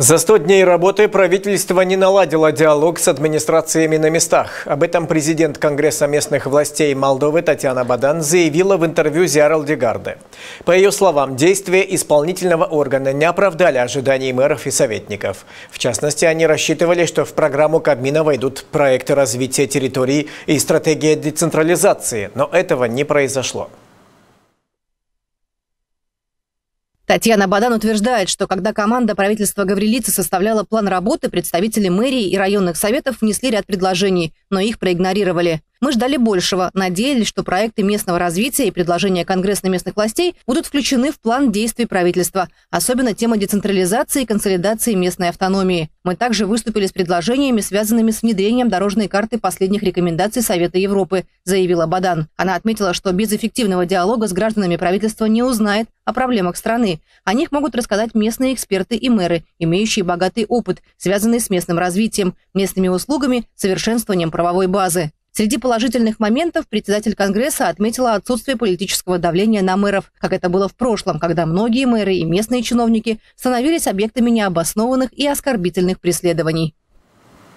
За 100 дней работы правительство не наладило диалог с администрациями на местах. Об этом президент Конгресса местных властей Молдовы Татьяна Бадан заявила в интервью Зиар Алдигарде. По ее словам, действия исполнительного органа не оправдали ожиданий мэров и советников. В частности, они рассчитывали, что в программу Кабмина войдут проекты развития территорий и стратегия децентрализации, но этого не произошло. Татьяна Бадан утверждает, что когда команда правительства Гаврилицы составляла план работы, представители мэрии и районных советов внесли ряд предложений, но их проигнорировали. Мы ждали большего, надеялись, что проекты местного развития и предложения Конгресса местных властей будут включены в план действий правительства, особенно тема децентрализации и консолидации местной автономии. Мы также выступили с предложениями, связанными с внедрением дорожной карты последних рекомендаций Совета Европы, заявила Бадан. Она отметила, что без эффективного диалога с гражданами правительство не узнает о проблемах страны. О них могут рассказать местные эксперты и мэры, имеющие богатый опыт, связанный с местным развитием, местными услугами, совершенствованием правовой базы. Среди положительных моментов председатель Конгресса отметила отсутствие политического давления на мэров, как это было в прошлом, когда многие мэры и местные чиновники становились объектами необоснованных и оскорбительных преследований.